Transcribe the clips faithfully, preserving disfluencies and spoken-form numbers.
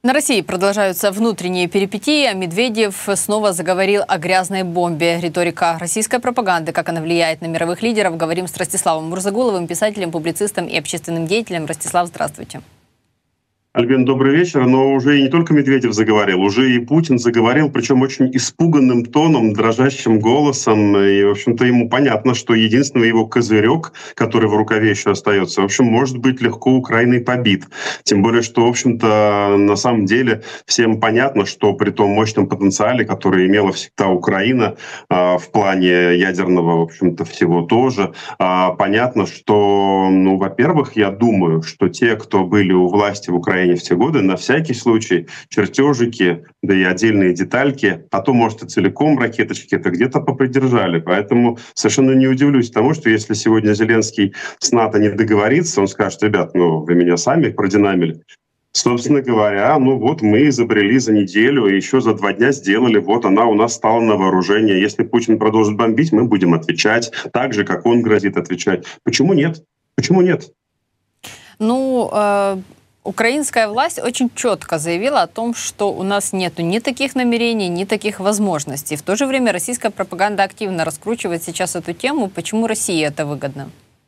На России продолжаются внутренние перипетии, а Медведев снова заговорил о грязной бомбе. Риторика российской пропаганды, как она влияет на мировых лидеров, говорим с Ростиславом Мурзагуловым, писателем, публицистом и общественным деятелем. Ростислав, здравствуйте. Альбин, добрый вечер. Но уже и не только Медведев заговорил, уже и Путин заговорил, причем очень испуганным тоном, дрожащим голосом. И, в общем-то, ему понятно, что единственный его козырек, который в рукаве еще остается, в общем, может быть легко Украиной побит. Тем более, что, в общем-то, на самом деле всем понятно, что при том мощном потенциале, который имела всегда Украина в плане ядерного, в общем-то, всего тоже, понятно, что, ну, во-первых, я думаю, что те, кто были у власти в Украине в те годы, на всякий случай чертежики, да и отдельные детальки, а то, может, и целиком ракеточки, это где-то попридержали. Поэтому совершенно не удивлюсь тому, что если сегодня Зеленский с НАТО не договорится, он скажет: ребят, ну вы меня сами продинамили. Собственно говоря, ну вот мы изобрели за неделю, и еще за два дня сделали, вот она у нас стала на вооружение. Если Путин продолжит бомбить, мы будем отвечать так же, как он грозит отвечать. Почему нет? Почему нет? Ну, э... Украинская власть очень четко заявила о том, что у нас нет ни таких намерений, ни таких возможностей. В то же время российская пропаганда активно раскручивает сейчас эту тему. Почему России это выгодно?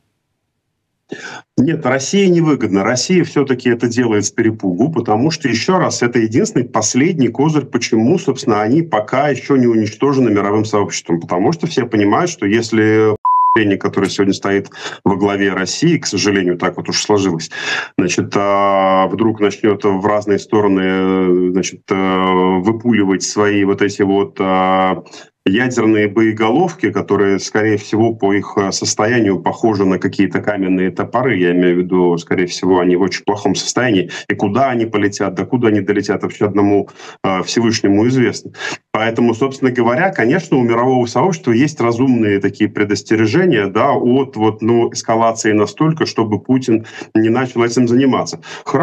Нет, России не выгодно. Россия все-таки это делает с перепугу, потому что, еще раз, это единственный последний козырь, почему, собственно, они пока еще не уничтожены мировым сообществом. Потому что все понимают, что если который сегодня стоит во главе России, к сожалению, так вот уж сложилось, значит, вдруг начнет в разные стороны, значит, выпуливать свои вот эти вот ядерные боеголовки, которые, скорее всего, по их состоянию похожи на какие-то каменные топоры. Я имею в виду, скорее всего, они в очень плохом состоянии. И куда они полетят, докуда они долетят, вообще одному э, Всевышнему известно. Поэтому, собственно говоря, конечно, у мирового сообщества есть разумные такие предостережения, да, от вот, ну, эскалации настолько, чтобы Путин не начал этим заниматься.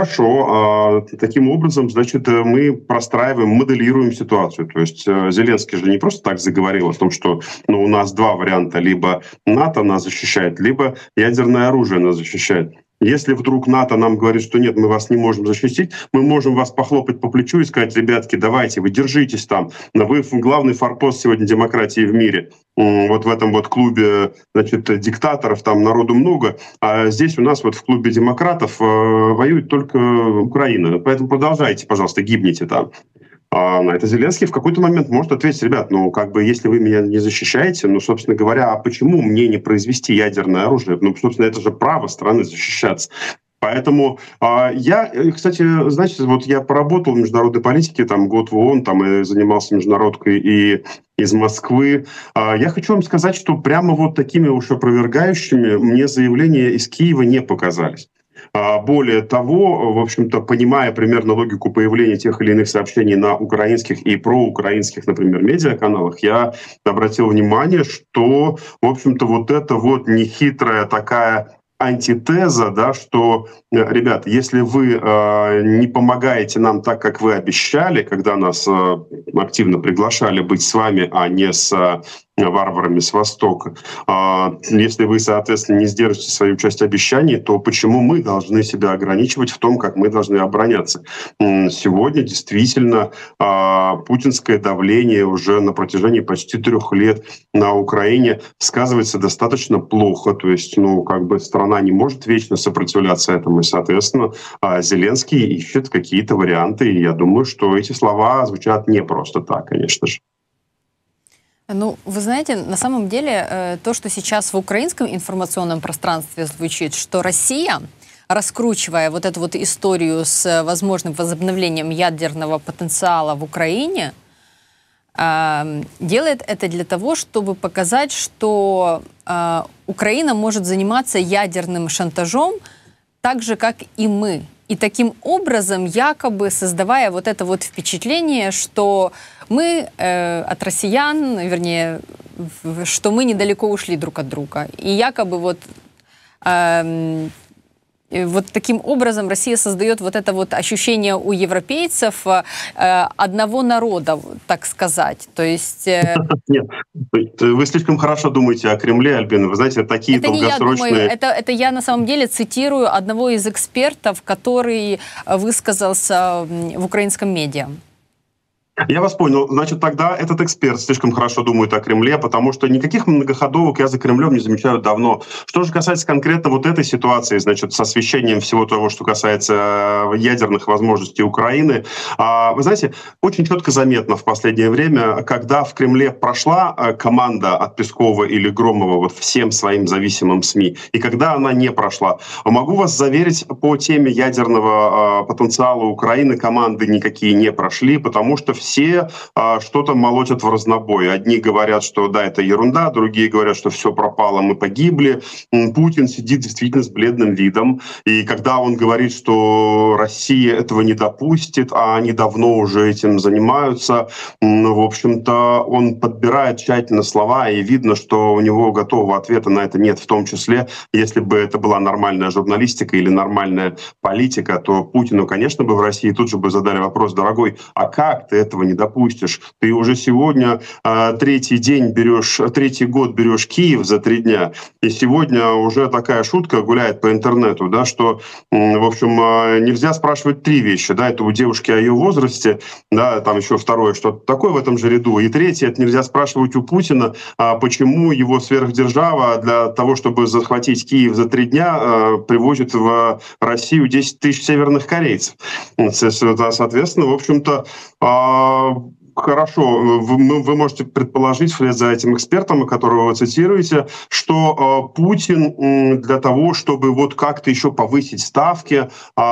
Хорошо, э, таким образом, значит, мы простраиваем, моделируем ситуацию. То есть э, Зеленский же не просто так говорил о том, что, ну, у нас два варианта: либо НАТО нас защищает, либо ядерное оружие нас защищает. Если вдруг НАТО нам говорит, что нет, мы вас не можем защитить, мы можем вас похлопать по плечу и сказать: ребятки, давайте, вы держитесь там, вы главный форпост сегодня демократии в мире. Вот в этом вот клубе, значит, диктаторов, там народу много, а здесь у нас вот в клубе демократов э, воюет только Украина. Поэтому продолжайте, пожалуйста, гибните там. А на это Зеленский в какой-то момент может ответить: ребят, ну, как бы, если вы меня не защищаете, ну, собственно говоря, а почему мне не произвести ядерное оружие? Ну, собственно, это же право страны защищаться. Поэтому а, я, кстати, знаете, вот я поработал в международной политике, там, год в ООН, там, и занимался международкой и из Москвы. А, я хочу вам сказать, что прямо вот такими уж опровергающими мне заявления из Киева не показались. Более того, в общем-то, понимая примерно логику появления тех или иных сообщений на украинских и проукраинских, например, медиаканалах, я обратил внимание, что, в общем-то, вот это вот нехитрая такая антитеза, да, что, ребят, если вы э, не помогаете нам так, как вы обещали, когда нас э, активно приглашали быть с вами, а не с э, варварами с Востока, э, если вы, соответственно, не сдержите свою часть обещаний, то почему мы должны себя ограничивать в том, как мы должны обороняться? Сегодня действительно э, путинское давление уже на протяжении почти трех лет на Украине сказывается достаточно плохо, то есть, ну, как бы страна не может вечно сопротивляться этому, и, соответственно, Зеленский ищет какие-то варианты, и я думаю, что эти слова звучат не просто так, конечно же. Ну, вы знаете, на самом деле, то, что сейчас в украинском информационном пространстве звучит, что Россия, раскручивая вот эту вот историю с возможным возобновлением ядерного потенциала в Украине, делает это для того, чтобы показать, что э, Украина может заниматься ядерным шантажом так же, как и мы. И таким образом, якобы создавая вот это вот впечатление, что мы э, от россиян, вернее, что мы недалеко ушли друг от друга. И якобы вот э, И вот таким образом Россия создает вот это вот ощущение у европейцев э, одного народа, так сказать. То есть... Э... Нет, вы слишком хорошо думаете о Кремле, Альбина. Вы знаете, такие это долгосрочные... Не я думаю, это, это я на самом деле цитирую одного из экспертов, который высказался в украинском медиа. Я вас понял. Значит, тогда этот эксперт слишком хорошо думает о Кремле, потому что никаких многоходовок я за Кремлем не замечаю давно. Что же касается конкретно вот этой ситуации, значит, с освещением всего того, что касается ядерных возможностей Украины, вы знаете, очень четко заметно в последнее время, когда в Кремле прошла команда от Пескова или Громова вот всем своим зависимым СМИ, и когда она не прошла. Могу вас заверить, по теме ядерного потенциала Украины команды никакие не прошли, потому что все а, что-то молотят в разнобой. Одни говорят, что да, это ерунда, другие говорят, что все пропало, мы погибли. Путин сидит действительно с бледным видом. И когда он говорит, что Россия этого не допустит, а они давно уже этим занимаются, в общем-то, он подбирает тщательно слова, и видно, что у него готового ответа на это нет. В том числе, если бы это была нормальная журналистика или нормальная политика, то Путину, конечно, бы в России тут же бы задали вопрос: дорогой, а как ты этого не допустишь? Ты уже сегодня э, третий день берешь, третий год берешь Киев за три дня, и сегодня уже такая шутка гуляет по интернету, да, что, э, в общем, э, нельзя спрашивать три вещи, да, это у девушки о ее возрасте, да, там еще второе, что-то такое в этом же ряду, и третье, это нельзя спрашивать у Путина, а почему его сверхдержава для того, чтобы захватить Киев за три дня, э, привозит в Россию десять тысяч северных корейцев. Соответственно, в общем-то, э, Хорошо, вы, вы можете предположить вслед за этим экспертом, которого вы цитируете, что э, Путин для того, чтобы вот как-то еще повысить ставки,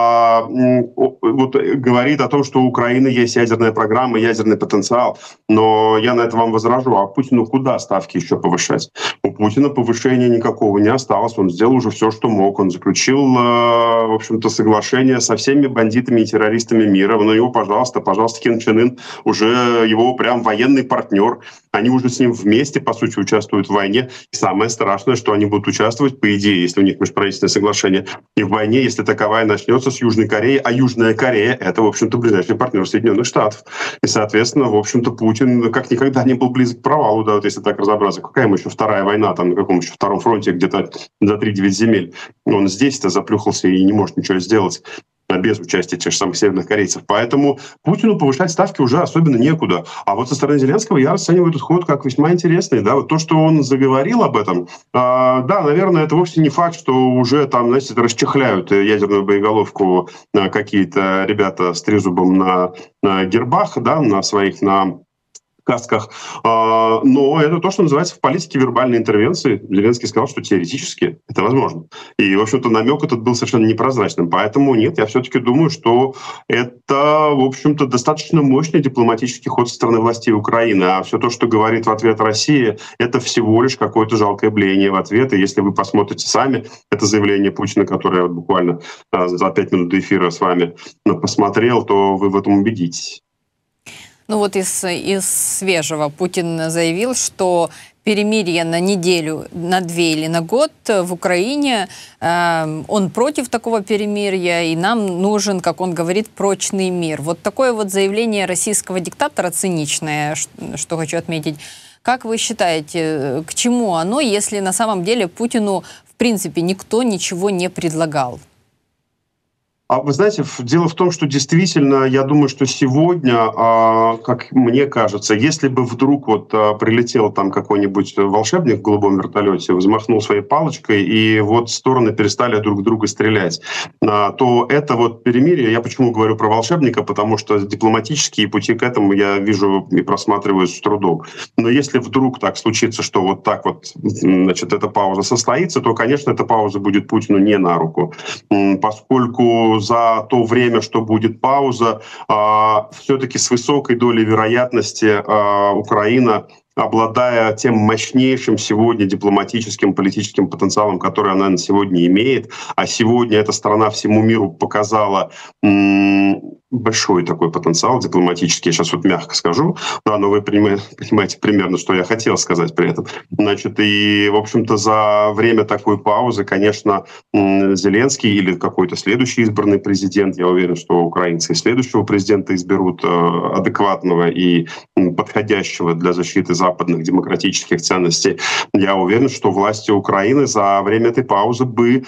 э, вот говорит о том, что у Украины есть ядерная программа, ядерный потенциал. Но я на это вам возражу. А Путину куда ставки еще повышать? У Путина повышения никакого не осталось. Он сделал уже все, что мог. Он заключил, э, в общем-то, соглашение со всеми бандитами и террористами мира. Ну его, пожалуйста, пожалуйста, Ким Чен Ын уже его прям военный партнер. Они уже с ним вместе, по сути, участвуют в войне. И самое страшное, что они будут участвовать, по идее, если у них межправительственное соглашение, и в войне, если таковая начнется, с Южной Кореей. А Южная Корея — это, в общем-то, ближайший партнер Соединенных Штатов. И, соответственно, в общем-то, Путин как никогда не был близок к провалу, да, вот если так разобраться. Какая ему еще вторая война, там, на каком еще втором фронте, где-то за три-девять земель. Он здесь-то заплюхался и не может ничего сделать без участия тех же самых северных корейцев. Поэтому Путину повышать ставки уже особенно некуда. А вот со стороны Зеленского я расцениваю этот ход как весьма интересный. Да? Вот то, что он заговорил об этом, э, да, наверное, это вовсе не факт, что уже там, знаете, расчехляют ядерную боеголовку э, какие-то ребята с трезубом на, на гербах, да, на своих, на касках. Но это то, что называется в политике вербальной интервенции. Зеленский сказал, что теоретически это возможно. И, в общем-то, намек этот был совершенно непрозрачным. Поэтому нет, я все-таки думаю, что это, в общем-то, достаточно мощный дипломатический ход со стороны властей Украины. А все то, что говорит в ответ Россия, это всего лишь какое-то жалкое блеяние в ответ. И если вы посмотрите сами это заявление Путина, которое я вот буквально за пять минут до эфира с вами посмотрел, то вы в этом убедитесь. Ну вот из, из свежего Путин заявил, что перемирие на неделю, на две или на год в Украине, э, он против такого перемирия, и нам нужен, как он говорит, прочный мир. Вот такое вот заявление российского диктатора циничное, что хочу отметить. Как вы считаете, к чему оно, если на самом деле Путину, в принципе, никто ничего не предлагал? А вы знаете, дело в том, что действительно, я думаю, что сегодня, как мне кажется, если бы вдруг вот прилетел там какой-нибудь волшебник в голубом вертолете, взмахнул своей палочкой, и вот стороны перестали друг друга стрелять, то это вот перемирие, я почему говорю про волшебника, потому что дипломатические пути к этому я вижу и просматриваю с трудом. Но если вдруг так случится, что вот так вот, значит, эта пауза состоится, то, конечно, эта пауза будет Путину не на руку, поскольку за то время, что будет пауза, все-таки с высокой долей вероятности Украина, обладая тем мощнейшим сегодня дипломатическим, политическим потенциалом, который она на сегодня имеет, а сегодня эта страна всему миру показала большой такой потенциал дипломатический, я сейчас вот мягко скажу, да, но вы понимаете, понимаете примерно, что я хотел сказать при этом. Значит, и, в общем-то, за время такой паузы, конечно, Зеленский или какой-то следующий избранный президент, я уверен, что украинцы и следующего президента изберут адекватного и подходящего для защиты западных демократических ценностей. Я уверен, что власти Украины за время этой паузы бы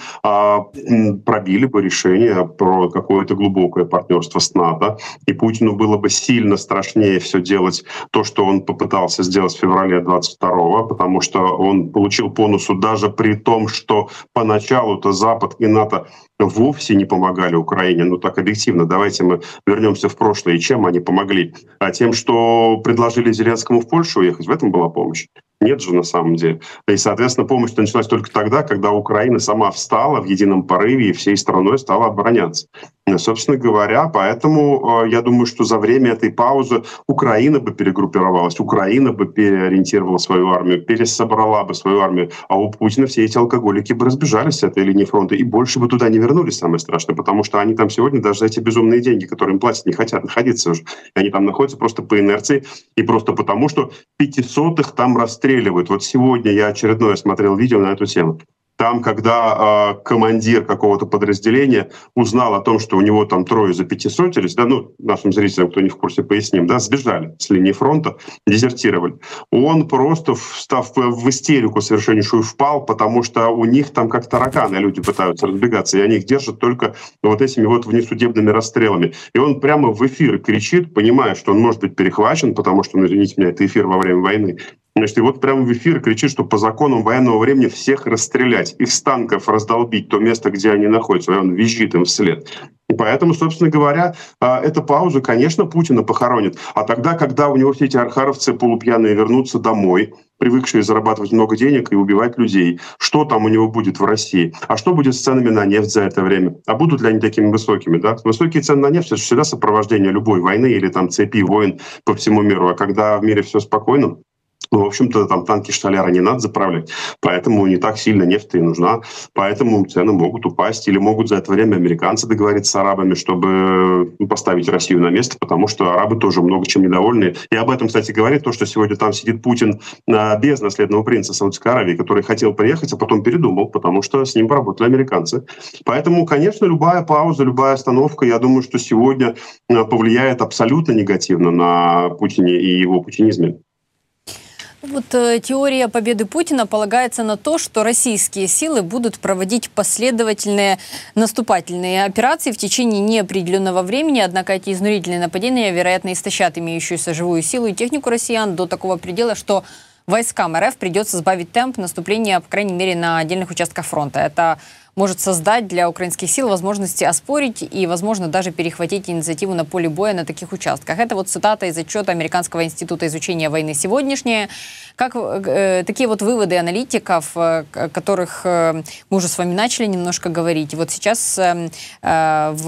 пробили бы решение про какое-то глубокое партнерство с НАТО, и Путину было бы сильно страшнее все делать то, что он попытался сделать в феврале двадцать второго, потому что он получил по носу даже при том, что поначалу-то Запад и НАТО вовсе не помогали Украине. Ну так объективно, давайте мы вернемся в прошлое. И чем они помогли? А тем, что предложили Зеленскому в Польшу уехать, в этом была помощь. Нет же на самом деле. И, соответственно, помощь началась только тогда, когда Украина сама встала в едином порыве и всей страной стала обороняться. Собственно говоря, поэтому я думаю, что за время этой паузы Украина бы перегруппировалась, Украина бы переориентировала свою армию, пересобрала бы свою армию, а у Путина все эти алкоголики бы разбежались с этой линии фронта и больше бы туда не вернулись, самое страшное, потому что они там сегодня даже за эти безумные деньги, которые им платят, не хотят находиться уже. Они там находятся просто по инерции и просто потому, что пятисотых там расстреливают. Вот сегодня я очередное смотрел видео на эту тему. Там, когда э, командир какого-то подразделения узнал о том, что у него там трое запятисотились, да, ну, нашим зрителям, кто не в курсе, поясним, да, сбежали с линии фронта, дезертировали. Он просто, встав в истерику совершеннейшую, впал, потому что у них там как тараканы люди пытаются разбегаться, и они их держат только вот этими вот внесудебными расстрелами. И он прямо в эфир кричит, понимая, что он может быть перехвачен, потому что, ну, извините меня, это эфир во время войны. Значит, и вот прямо в эфир кричит, что по законам военного времени всех расстрелять, их с танков раздолбить то место, где они находятся, и он визжит им вслед. И поэтому, собственно говоря, эта пауза, конечно, Путина похоронит. А тогда, когда у него все эти архаровцы полупьяные вернутся домой, привыкшие зарабатывать много денег и убивать людей, что там у него будет в России? А что будет с ценами на нефть за это время? А будут ли они такими высокими? Да? Высокие цены на нефть — это всегда сопровождение любой войны или там цепи войн по всему миру. А когда в мире все спокойно, ну, в общем-то, там танки Шталяра не надо заправлять, поэтому не так сильно нефть и нужна, поэтому цены могут упасть, или могут за это время американцы договориться с арабами, чтобы поставить Россию на место, потому что арабы тоже много чем недовольны. И об этом, кстати, говорит то, что сегодня там сидит Путин без наследного принца Саудовской Аравии, который хотел приехать, а потом передумал, потому что с ним поработали американцы. Поэтому, конечно, любая пауза, любая остановка, я думаю, что сегодня повлияет абсолютно негативно на Путине и его путинизме. Вот э, теория победы Путина полагается на то, что российские силы будут проводить последовательные наступательные операции в течение неопределенного времени, однако эти изнурительные нападения, вероятно, истощат имеющуюся живую силу и технику россиян до такого предела, что войскам РФ придется сбавить темп наступления, по крайней мере, на отдельных участках фронта. Это может создать для украинских сил возможности оспорить и, возможно, даже перехватить инициативу на поле боя на таких участках. Это вот цитата из отчета Американского института изучения войны сегодняшняя. Как э, такие вот выводы аналитиков, э, о которых э, мы уже с вами начали немножко говорить. Вот сейчас э, э, в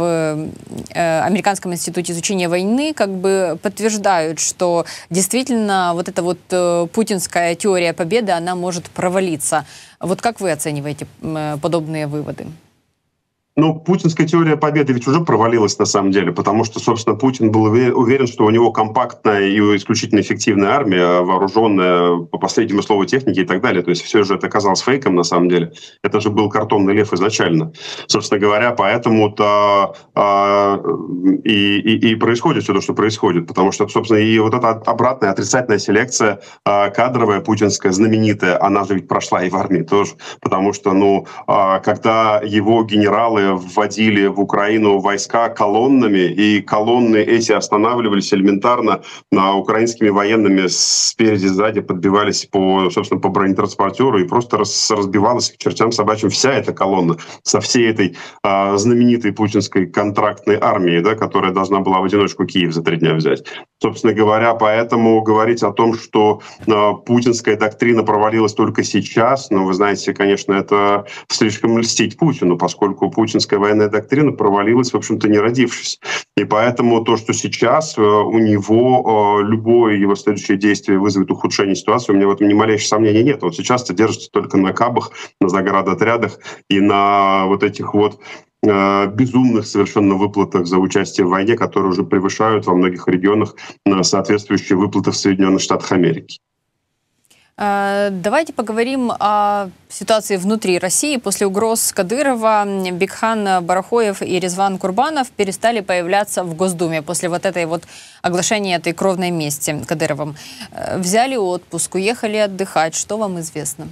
э, Американском институте изучения войны как бы подтверждают, что действительно вот эта вот э, путинская теория победы, она может провалиться. Вот как вы оцениваете э, подобные выводы? Ну, путинская теория победы ведь уже провалилась на самом деле, потому что, собственно, Путин был уверен, что у него компактная и исключительно эффективная армия, вооруженная по последнему слову техники и так далее. То есть все же это оказалось фейком на самом деле. Это же был картонный лев изначально. Собственно говоря, поэтому-то а, и, и, и происходит все то, что происходит. Потому что, собственно, и вот эта обратная отрицательная селекция а, кадровая, путинская, знаменитая, она же ведь прошла и в армии тоже. Потому что, ну, а, когда его генералы вводили в Украину войска колоннами, и колонны эти останавливались элементарно на украинскими военными спереди, сзади, подбивались по, собственно, по бронетранспортеру, и просто раз, разбивалась к чертям собачьим вся эта колонна со всей этой а, знаменитой путинской контрактной армией, да, которая должна была в одиночку Киев за три дня взять. Собственно говоря, поэтому говорить о том, что а, путинская доктрина провалилась только сейчас, ну, вы знаете, конечно, это слишком льстить Путину, поскольку Путин путинская военная доктрина провалилась, в общем-то, не родившись. И поэтому то, что сейчас у него любое его следующее действие вызовет ухудшение ситуации, у меня в этом ни малейшего сомнения нет. Вот сейчас это держится только на кабах, на заградотрядах и на вот этих вот э, безумных совершенно выплатах за участие в войне, которые уже превышают во многих регионах э, соответствующие выплаты в Соединенных Штатах Америки. Давайте поговорим о ситуации внутри России. После угроз Кадырова Бикхан Барахоев и Резван Курбанов перестали появляться в Госдуме после вот этой вот оглашения этой кровной мести Кадыровым. Взяли отпуск, уехали отдыхать. Что вам известно?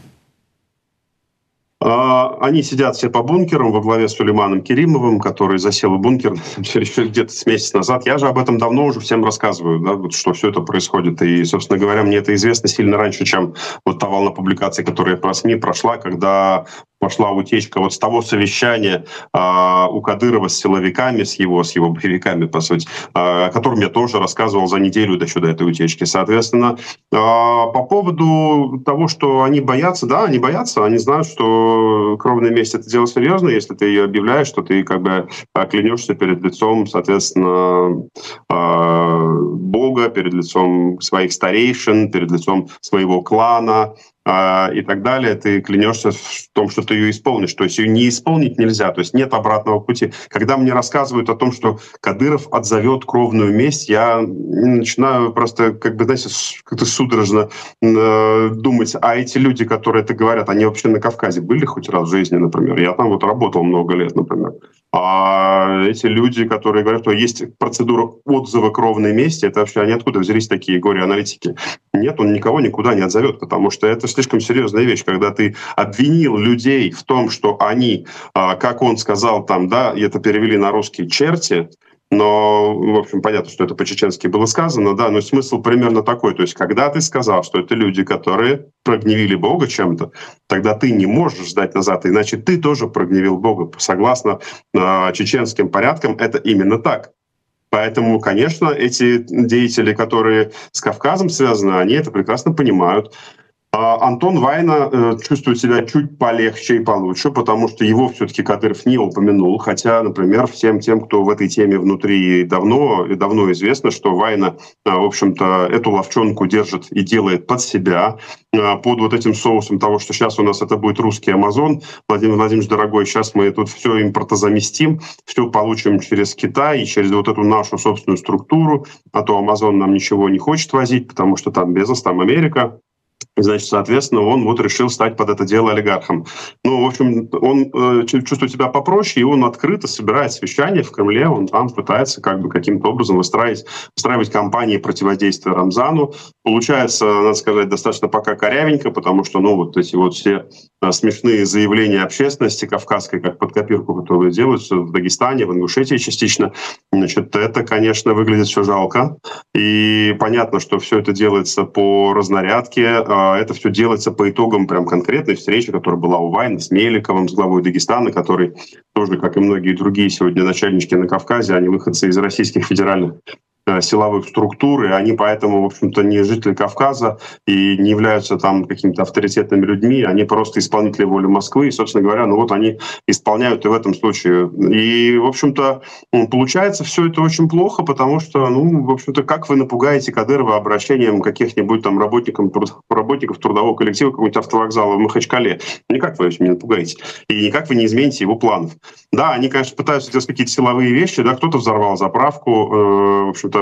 Они сидят все по бункерам во главе с Сулейманом Керимовым, который засел в бункер еще где-то с месяц назад. Я же об этом давно уже всем рассказываю, да, вот, что все это происходит. И, собственно говоря, мне это известно сильно раньше, чем вот та волна публикаций, которая по СМИ прошла, когда пошла утечка вот с того совещания э, у Кадырова с силовиками, с его, с его боевиками, по сути, э, о котором я тоже рассказывал за неделю до сюда этой утечки. Соответственно, э, по поводу того, что они боятся, да, они боятся, они знают, что кровная месть — это дело серьезное. Если ты ее объявляешь, что ты как бы клянешься перед лицом, соответственно, э, Бога, перед лицом своих старейшин, перед лицом своего клана, и так далее, ты клянешься в том, что ты ее исполнишь. То есть ее не исполнить нельзя, то есть нет обратного пути. Когда мне рассказывают о том, что Кадыров отзовет кровную месть, я начинаю просто, как бы, знаете, как-то судорожно э, думать, а эти люди, которые это говорят, они вообще на Кавказе были хоть раз в жизни, например? Я там вот работал много лет, например. А эти люди, которые говорят, что есть процедура отзыва кровной мести, это вообще они откуда взялись, такие горе-аналитики? Нет, он никого никуда не отзовет, потому что это слишком серьезная вещь, когда ты обвинил людей в том, что они, как он сказал там, да, и это перевели на русский, черти, но, в общем, понятно, что это по-чеченски было сказано, да, но смысл примерно такой. То есть, когда ты сказал, что это люди, которые прогневили Бога чем-то, тогда ты не можешь сдать назад, иначе ты тоже прогневил Бога. Согласно э, чеченским порядкам, это именно так. Поэтому, конечно, эти деятели, которые с Кавказом связаны, они это прекрасно понимают. Антон Вайна э, чувствует себя чуть полегче и получше, потому что его все-таки Кадыров не упомянул. Хотя, например, всем тем, кто в этой теме внутри давно, и давно известно, что Вайна, э, в общем-то, эту ловчонку держит и делает под себя, э, под вот этим соусом того, что сейчас у нас это будет русский Амазон. Владимир Владимирович, дорогой, сейчас мы тут все импортозаместим, все получим через Китай и через вот эту нашу собственную структуру, а то Амазон нам ничего не хочет возить, потому что там Безос, там Америка. Значит, соответственно, он вот решил стать под это дело олигархом. Ну, в общем, он э, чувствует себя попроще, и он открыто собирает совещания в Кремле, он там пытается как бы каким-то образом выстраивать, выстраивать кампании противодействия Рамзану. Получается, надо сказать, достаточно пока корявенько, потому что, ну, вот эти вот все э, смешные заявления общественности кавказской, как под копирку, которые делаются в Дагестане, в Ингушетии частично, значит, это, конечно, выглядит все жалко. И понятно, что все это делается по разнарядке. Это все делается по итогам прям конкретной встречи, которая была у Вайна с Меликовым, с главой Дагестана, который тоже, как и многие другие сегодня начальнички на Кавказе, они выходцы из российских федеральных силовых структур, и они поэтому, в общем-то, не жители Кавказа и не являются там какими-то авторитетными людьми, они просто исполнители воли Москвы, и, собственно говоря, ну вот они исполняют и в этом случае. И, в общем-то, получается все это очень плохо, потому что, ну, в общем-то, как вы напугаете Кадырова обращением каких-нибудь там работников, работников трудового коллектива какого-нибудь автовокзала в Махачкале? Никак вы не напугаете. И никак вы не измените его планов. Да, они, конечно, пытаются делать какие-то силовые вещи, да, кто-то взорвал заправку, э, в общем-то,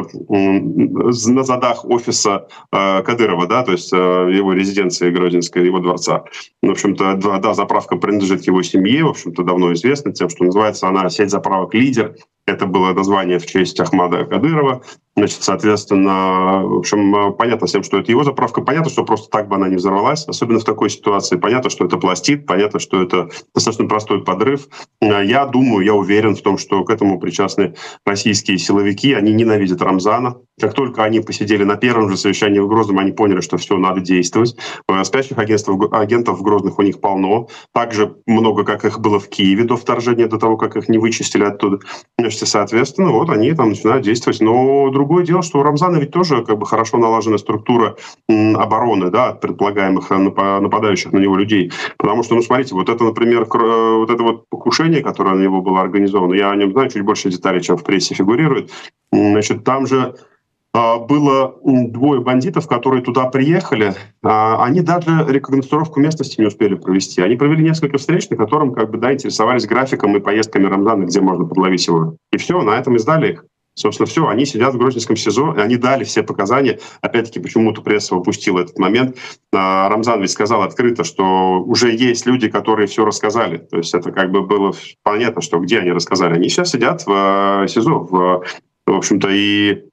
на задах офиса э, Кадырова, да, то есть э, его резиденции Гродненской, его дворца. В общем-то, да, да, заправка принадлежит его семье, в общем-то, давно известно тем, что называется она сеть заправок «Лидер». Это было название в честь Ахмада Кадырова. Значит, соответственно, в общем, понятно всем, что это его заправка. Понятно, что просто так бы она не взорвалась, особенно в такой ситуации. Понятно, что это пластид, понятно, что это достаточно простой подрыв. Я думаю, я уверен в том, что к этому причастны российские силовики. Они ненавидят Рамзана. Как только они посидели на первом же совещании в Грозном, они поняли, что все, надо действовать. Спящих агентов, агентов в Грозных у них полно. Так же много, как их было в Киеве до вторжения, до того, как их не вычистили оттуда. Значит, соответственно, вот они там начинают действовать. Но другое дело, что у Рамзана ведь тоже как бы хорошо налажена структура м, обороны, да, от предполагаемых нападающих на него людей. Потому что, ну, смотрите, вот это, например, вот это вот покушение, которое на него было организовано, я о нем знаю чуть больше деталей, чем в прессе фигурирует. Значит, там же было двое бандитов, которые туда приехали. Они даже рекогносцировку местности не успели провести. Они провели несколько встреч, на котором как бы, да, интересовались графиком и поездками Рамзана, где можно подловить его. И все, на этом издали их. Собственно, все, они сидят в Грозненском СИЗО, и они дали все показания. Опять-таки, почему-то пресса упустила этот момент. Рамзан ведь сказал открыто, что уже есть люди, которые все рассказали. То есть это как бы было понятно, что где они рассказали. Они сейчас сидят в СИЗО, в, в общем-то, и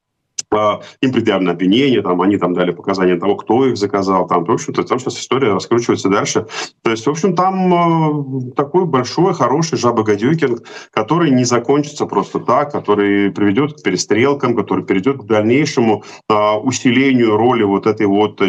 им предъявлено обвинение, там, они там дали показания того, кто их заказал, там, в общем-то, там сейчас история раскручивается дальше. То есть, в общем, там э, такой большой, хороший жабогодюкинг, который не закончится просто так, который приведет к перестрелкам, который приведет к дальнейшему э, усилению роли вот этой вот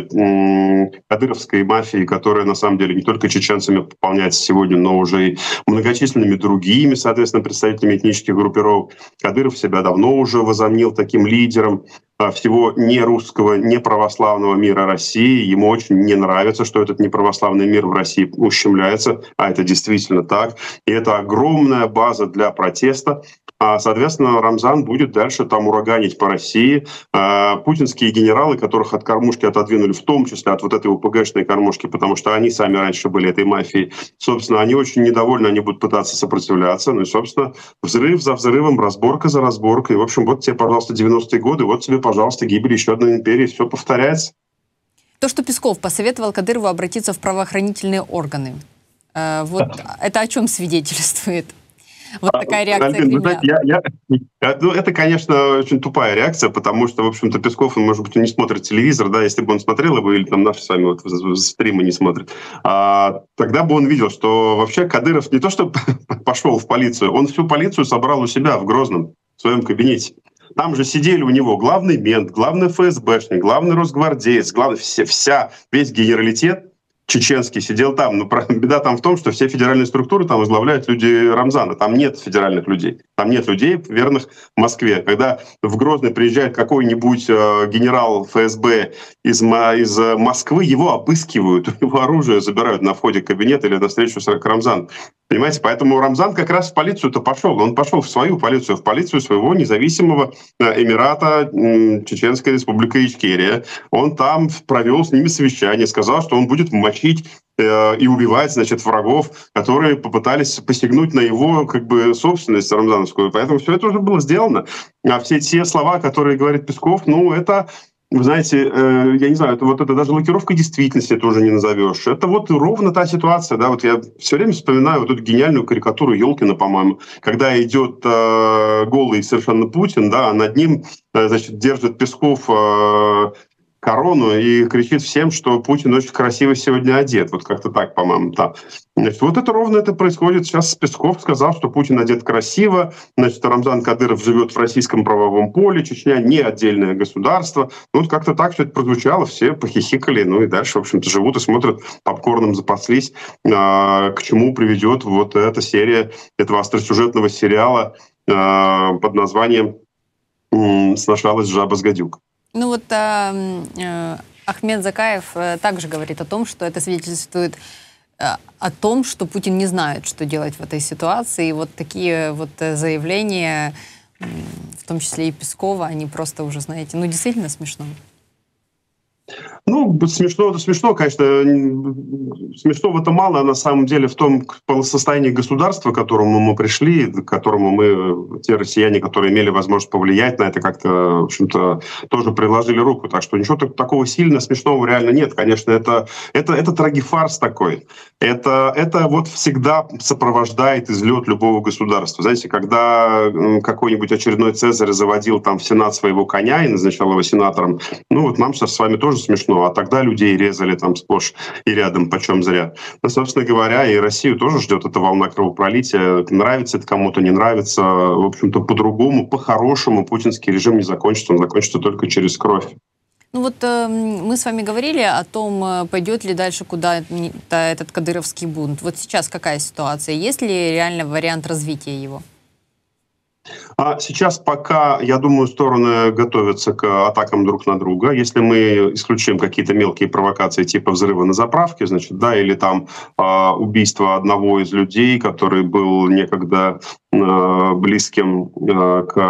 э, кадыровской мафии, которая, на самом деле, не только чеченцами пополняется сегодня, но уже и многочисленными другими, соответственно, представителями этнических группировок. Кадыров себя давно уже возомнил таким лидером всего нерусского, неправославного мира России. Ему очень не нравится, что этот неправославный мир в России ущемляется, а это действительно так. И это огромная база для протеста. Соответственно, Рамзан будет дальше там ураганить по России. Путинские генералы, которых от кормушки отодвинули, в том числе от вот этой УПГшной кормушки, потому что они сами раньше были этой мафией, собственно, они очень недовольны, они будут пытаться сопротивляться. Ну и, собственно, взрыв за взрывом, разборка за разборкой. В общем, вот тебе, пожалуйста, девяностые годы, вот тебе, пожалуйста, гибель еще одной империи. Все повторяется. То, что Песков посоветовал Кадырову обратиться в правоохранительные органы, э, вот это о чем свидетельствует? Вот такая реакция Альбин, Кремля. Я, я, я, ну, это, конечно, очень тупая реакция, потому что, в общем-то, Песков, он, может быть, он не смотрит телевизор, да, если бы он смотрел его, или там наши с вами вот стримы не смотрит, а, тогда бы он видел, что вообще Кадыров не то, что пошел в полицию, он всю полицию собрал у себя в Грозном, в своем кабинете. Там же сидели у него главный мент, главный эф эс бэшник, главный росгвардеец, главный, все, вся, весь генералитет чеченский сидел там. Но беда там в том, что все федеральные структуры там возглавляют люди Рамзана. Там нет федеральных людей. Там нет людей, верных Москве. Когда в Грозный приезжает какой-нибудь э, генерал эф эс бэ из, из Москвы, его обыскивают, у него оружие забирают на входе в кабинет или на встречу с Рамзаном. Понимаете, поэтому Рамзан как раз в полицию-то пошел. Он пошел в свою полицию, в полицию своего независимого эмирата Чеченская республика Ичкерия. Он там провел с ними совещание, сказал, что он будет мочить э, и убивать, значит, врагов, которые попытались посягнуть на его, как бы, собственность рамзановскую. Поэтому все это уже было сделано. А все те слова, которые говорит Песков, ну, это... Вы знаете, э, я не знаю, это вот это даже лакировка действительности это уже не назовешь. Это вот ровно та ситуация, да, вот я все время вспоминаю вот эту гениальную карикатуру Ёлкина, по-моему, когда идет э, голый совершенно Путин, да, а над ним, э, значит, держит Песков э, корону и кричит всем, что Путин очень красиво сегодня одет. Вот как-то так, по-моему, да. Значит, вот это ровно это происходит. Сейчас Песков сказал, что Путин одет красиво, значит, Рамзан Кадыров живет в российском правовом поле, Чечня не отдельное государство. Ну, вот как-то так все это прозвучало, все похихикали, ну и дальше, в общем-то, живут и смотрят, попкорном запаслись, а, к чему приведет вот эта серия этого остросюжетного сериала а, под названием «Сношалась жаба с гадюк». Ну вот э, э, Ахмед Закаев э, также говорит о том, что это свидетельствует э, о том, что Путин не знает, что делать в этой ситуации. И вот такие вот заявления, э, в том числе и Пескова, они просто уже, знаете, ну действительно смешно. Ну, смешно, это смешно, конечно. Смешного-то мало, на самом деле, в том состоянии государства, к которому мы пришли, к которому мы, те россияне, которые имели возможность повлиять на это, как-то, в общем-то, тоже приложили руку. Так что ничего такого сильно смешного реально нет. Конечно, это, это, это трагифарс такой. Это, это вот всегда сопровождает излет любого государства. Знаете, когда какой-нибудь очередной Цезарь заводил там в Сенат своего коня и назначал его сенатором, ну вот нам сейчас с вами тоже смешно, а тогда людей резали там сплошь и рядом почем зря. Но, собственно говоря, и Россию тоже ждет эта волна кровопролития. Нравится это кому-то, не нравится. В общем-то, по-другому, по-хорошему путинский режим не закончится. Он закончится только через кровь. Ну вот э, мы с вами говорили о том, пойдет ли дальше куда-то этот кадыровский бунт. Вот сейчас какая ситуация? Есть ли реально вариант развития его? А сейчас пока, я думаю, стороны готовятся к атакам друг на друга. Если мы исключим какие-то мелкие провокации типа взрыва на заправке, значит, да, или там э, убийство одного из людей, который был некогда э, близким э, к,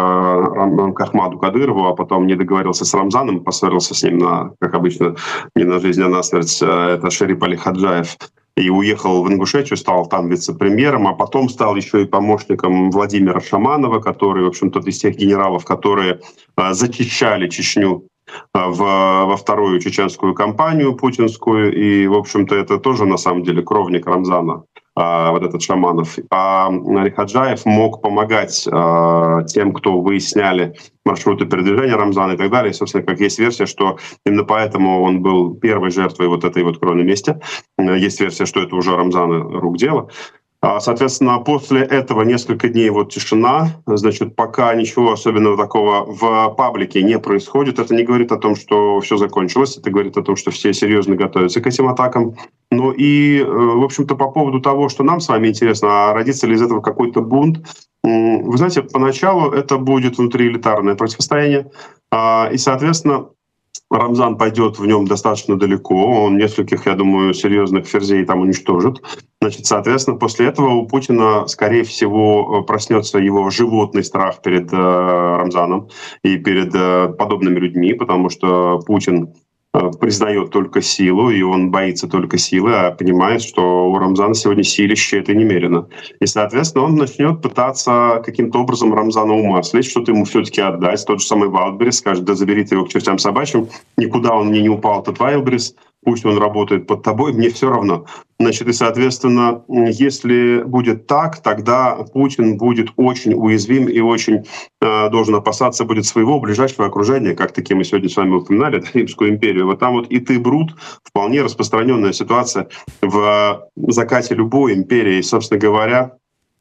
к Ахмаду Кадырову, а потом не договорился с Рамзаном, поссорился с ним, на, как обычно, не на жизнь, а на смерть. Это Шарип Али Хаджаев. И уехал в Ингушетию, стал там вице-премьером, а потом стал еще и помощником Владимира Шаманова, который, в общем-то, из тех генералов, которые а, зачищали Чечню а, в, во вторую чеченскую кампанию путинскую. И, в общем-то, это тоже, на самом деле, кровник Рамзана, а, вот этот Шаманов. А Али Хаджаев мог помогать а, тем, кто выясняли маршруты передвижения Рамзана и так далее. И, собственно, как есть версия, что именно поэтому он был первой жертвой вот этой вот кровной мести. Есть версия, что это уже Рамзана рук дело. Соответственно, после этого несколько дней вот тишина. Значит, пока ничего особенного такого в паблике не происходит. Это не говорит о том, что все закончилось. Это говорит о том, что все серьезно готовятся к этим атакам. Ну и, в общем-то, по поводу того, что нам с вами интересно, а родится ли из этого какой-то бунт. Вы знаете, поначалу это будет внутриэлитарное противостояние. И, соответственно, Рамзан пойдет в нем достаточно далеко, он нескольких, я думаю, серьезных ферзей там уничтожит. Значит, соответственно, после этого у Путина, скорее всего, проснется его животный страх перед э, Рамзаном и перед э, подобными людьми, потому что Путин э, признает только силу, и он боится только силы, а понимает, что у Рамзана сегодня силище это немерено. И, соответственно, он начнет пытаться каким-то образом Рамзана умаслить, что-то ему все-таки отдать. Тот же самый Вайлдберрис скажет: да забери ты его к чертям собачьим, никуда он мне не упал, этот Вайлдберрис, пусть он работает под тобой, мне все равно. Значит, и, соответственно, если будет так, тогда Путин будет очень уязвим и очень э, должен опасаться будет своего ближайшего окружения, как таки мы сегодня с вами упоминали, да, Римскую империю. Вот там вот и ты, Брут, вполне распространенная ситуация в закате любой империи. И, собственно говоря,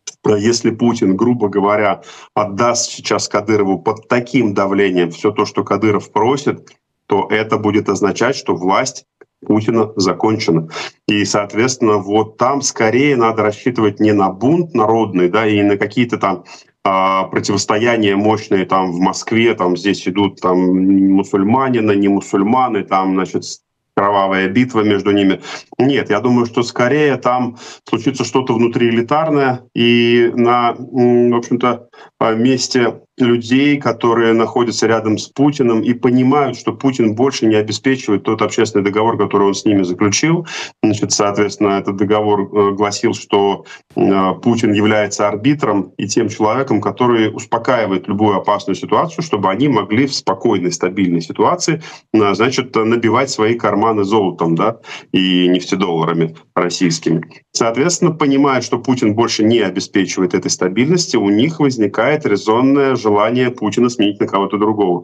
если Путин, грубо говоря, отдаст сейчас Кадырову под таким давлением все то, что Кадыров просит, то это будет означать, что власть Путина закончена. И, соответственно, вот там скорее надо рассчитывать не на бунт народный, да, и на какие-то там а, противостояния мощные там в Москве, там здесь идут там мусульманины, не мусульманы, там, значит, кровавая битва между ними. Нет, я думаю, что скорее там случится что-то внутриэлитарное, и на, в общем-то, месте людей, которые находятся рядом с Путиным и понимают, что Путин больше не обеспечивает тот общественный договор, который он с ними заключил. Значит, соответственно, этот договор гласил, что Путин является арбитром и тем человеком, который успокаивает любую опасную ситуацию, чтобы они могли в спокойной, стабильной ситуации, значит, набивать свои карманы золотом, да, и нефтедолларами российскими. Соответственно, понимая, что Путин больше не обеспечивает этой стабильности, у них возникает резонное желание Путина сменить на кого-то другого.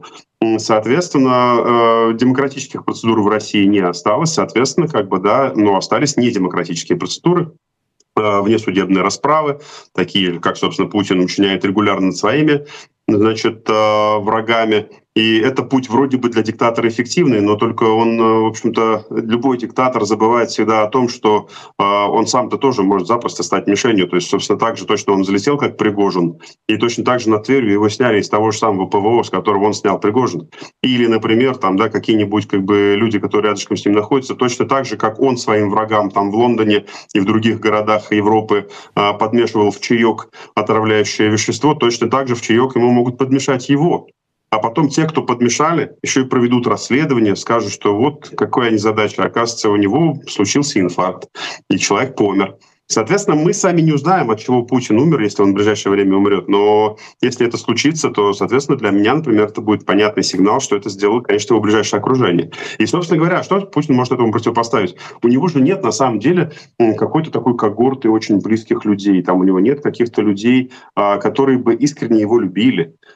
Соответственно, демократических процедур в России не осталось, соответственно, как бы, да, но остались недемократические процедуры, внесудебные расправы, такие, как, собственно, Путин учиняет регулярно над своими, значит, врагами. И это путь вроде бы для диктатора эффективный, но только он, в общем-то, любой диктатор забывает всегда о том, что э, он сам-то тоже может запросто стать мишенью. То есть, собственно, так же точно он залетел, как Пригожин, и точно так же над Тверью его сняли из того же самого ПВО, с которого он снял Пригожин. Или, например, там, да, какие-нибудь как бы люди, которые рядышком с ним находятся, точно так же, как он своим врагам там в Лондоне и в других городах Европы э, подмешивал в чаек отравляющее вещество, точно так же в чаек ему могут подмешать его. А потом те, кто подмешали, еще и проведут расследование, скажут, что вот какая незадача. Оказывается, у него случился инфаркт, и человек помер. Соответственно, мы сами не узнаем, от чего Путин умер, если он в ближайшее время умрет. Но если это случится, то, соответственно, для меня, например, это будет понятный сигнал, что это сделает, конечно, его ближайшее окружение. И, собственно говоря, что Путин может этому противопоставить? У него же нет, на самом деле, какой-то такой когорты очень близких людей. Там у него нет каких-то людей, которые бы искренне его любили.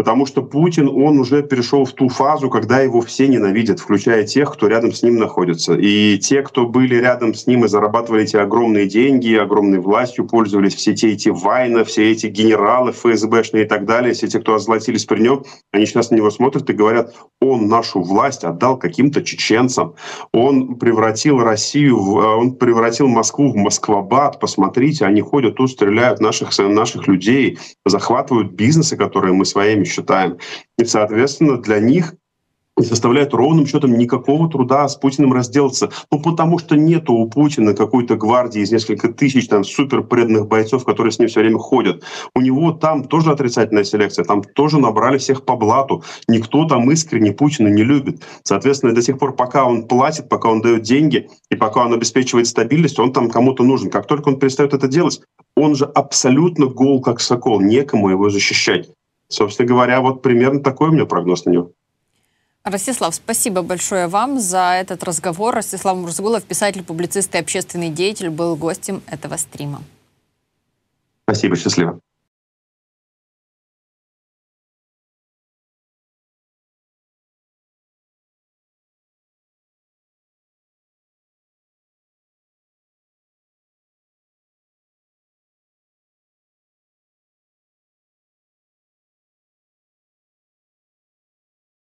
Потому что Путин, он уже перешел в ту фазу, когда его все ненавидят, включая тех, кто рядом с ним находится. И те, кто были рядом с ним и зарабатывали эти огромные деньги, огромной властью пользовались, все те эти Вайна, все эти генералы ФСБшные и так далее, все те, кто озолотились при нем, они сейчас на него смотрят и говорят: он нашу власть отдал каким-то чеченцам, он превратил Россию, в, он превратил Москву в Москвабад, посмотрите, они ходят тут, стреляют наших, наших людей, захватывают бизнесы, которые мы своими считаем. И, соответственно, для них не составляет ровным счетом никакого труда с Путиным разделаться. Ну, потому что нету у Путина какой-то гвардии из нескольких тысяч там супер преданных бойцов, которые с ним все время ходят. У него там тоже отрицательная селекция, там тоже набрали всех по блату. Никто там искренне Путина не любит. Соответственно, до сих пор, пока он платит, пока он дает деньги и пока он обеспечивает стабильность, он там кому-то нужен. Как только он перестает это делать, он же абсолютно гол, как сокол, некому его защищать. Собственно говоря, вот примерно такой у меня прогноз на него. Ростислав, спасибо большое вам за этот разговор. Ростислав Мурзгулов, писатель, публицист и общественный деятель, был гостем этого стрима. Спасибо, счастливо.